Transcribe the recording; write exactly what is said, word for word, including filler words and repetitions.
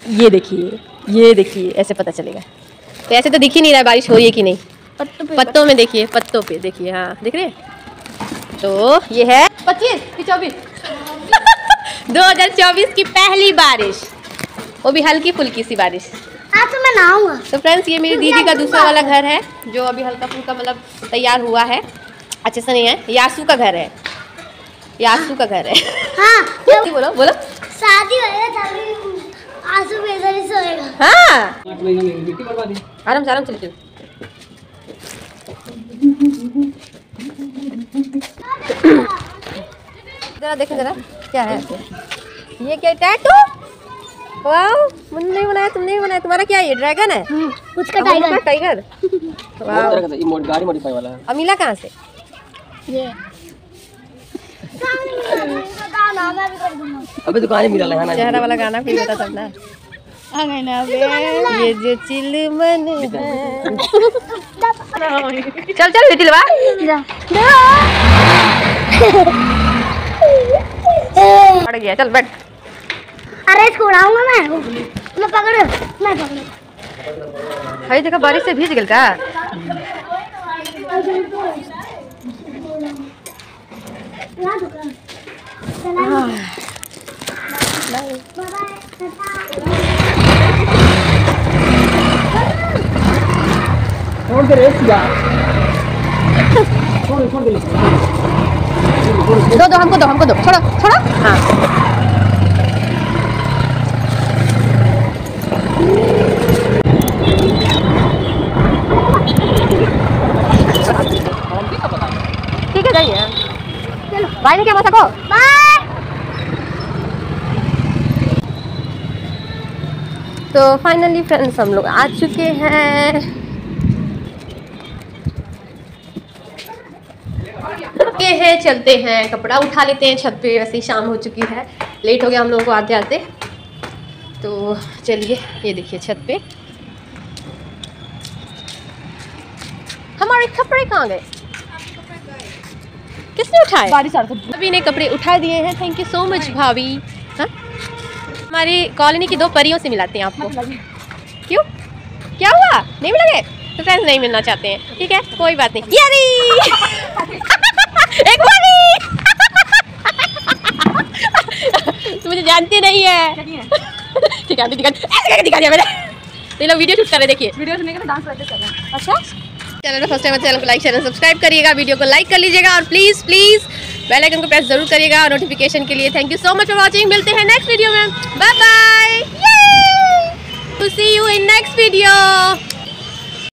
ये देखिए, ये देखिए, ऐसे पता चलेगा। तो ऐसे तो दिख ही नहीं रहा है बारिश हो रही है कि नहीं। पत्तों पे पत्तों में देखिए, पत्तों पे देखिए, हाँ दिख रहे। तो ये है पच्चीस की चौबीस दो हजार चौबीस की पहली बारिश, वो भी हल्की फुल्की सी बारिश। आज तो मैं नहाऊंगा। तो फ्रेंड्स ये मेरी दीदी का दूसरा वाला घर है जो अभी हल्का फुल्का मतलब तैयार हुआ है, अच्छे से नहीं है। यासू का घर है, यासू का घर है। हाँ बोलो बोलो। शादी होएगा तभी आंसू इधर ही सोएगा। हाँ आराम से आराम से चलो। जरा देखो जरा क्या है ये, क्या टैटू? वाओ, मुझे नहीं बनाया, तुमने नहीं बनाया। तुम्हारा क्या है? ये ड्रैगन है, उसका टाइगर। टाइगर वाओ, गाड़ी मॉडिफाई वाला है। अमीला कहाँ से? ये अबे तो कहां मिला है ना, चेहरा वाला गाना फिर बता सकना है। ये जो चिलमन है। चल चल चिलवा पड़ गया, चल बैठ। अरे इसको उड़ाऊंगा मैं। मैं पकड़ मैं पकड़ भाई देखा बारिश से भीज गल का। छोड़ दे रे सिया, छोड़ छोड़ दे, दो दो हमको दो, हमको दो, छोड़ो छोड़ो। हाँ ठीक है जाइए। चलो भाई ने क्या बता को बाय। तो फाइनली फ्रेंड्स हम लोग आ चुके हैं। ये है, चलते हैं कपड़ा उठा लेते हैं छत पे, वैसे ही शाम हो चुकी है, लेट हो गया हम लोगों को आते आते। तो चलिए, ये देखिए छत पे हमारे कपड़े कहाँ गए, किसने उठाए? बारिश आ रही है। अभी ने कपड़े उठा दिए हैं, थैंक यू सो मच भाभी। हाँ हमारी कॉलोनी की दो परियों से मिलाते हैं आपको। क्यों, क्या हुआ? नहीं मिलोगे? तो फ्रेंड्स नहीं मिलना चाहते हैं, ठीक है कोई बात नहीं। यारी एक बारी तुम मुझे जानती नहीं है। ठीक है दिखा ऐसे दिखा दिया मैंने। तो ये लोग वीडियो शूट कर रहे, देखिए वीडियो सुनने के लिए डांस प्रैक्टिस कर रहे हैं। अच्छा चैनल पे फर्स्ट टाइम चैनल को लाइक शेयर सब्सक्राइब करिएगा, वीडियो को लाइक कर लीजिएगा और प्लीज़ प्लीज़ बेल आइकन को प्रेस जरूर करिएगा नोटिफिकेशन के लिए। Thank you so much for watching, मिलते हैं नेक्स्ट वीडियो में, bye bye, to see you in next video.